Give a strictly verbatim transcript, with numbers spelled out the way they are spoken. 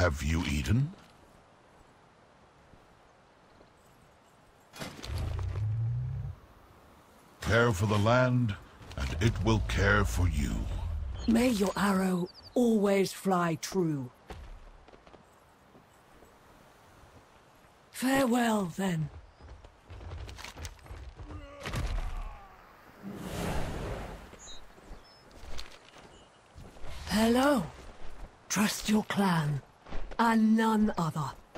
Have you eaten? Care for the land, and it will care for you. May your arrow always fly true. Farewell, then. Hello. Trust your clan, and none other.